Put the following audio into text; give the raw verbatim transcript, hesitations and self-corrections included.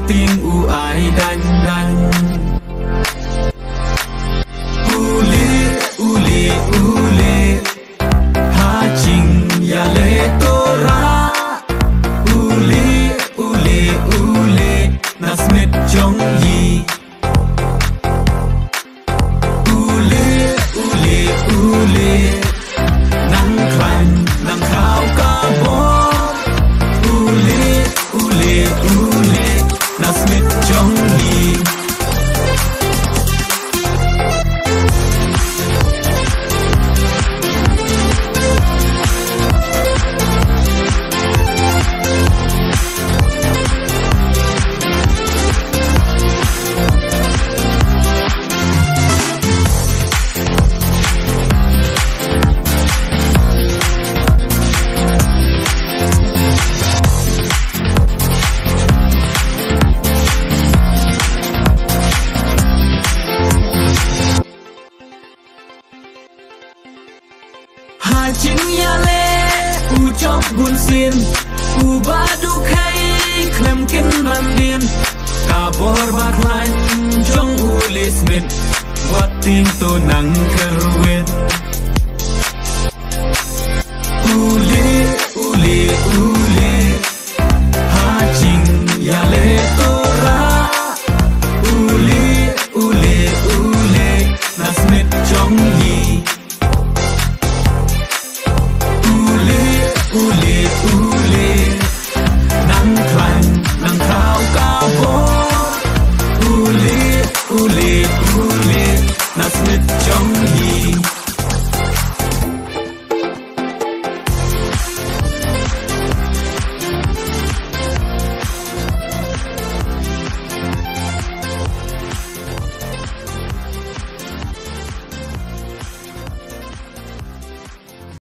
tiếng u ai đanh đanh uli uli uli ha ching ya le tora uli uli uli nasmit chong yi uli uli uli nang klan nang khao ka bo uli uli uli nasmit chong yi Hà chính ya le u chop bun sin u ba du khai klem kin ram din ka bor ba klein jong u le smith wat tin to nang kerwet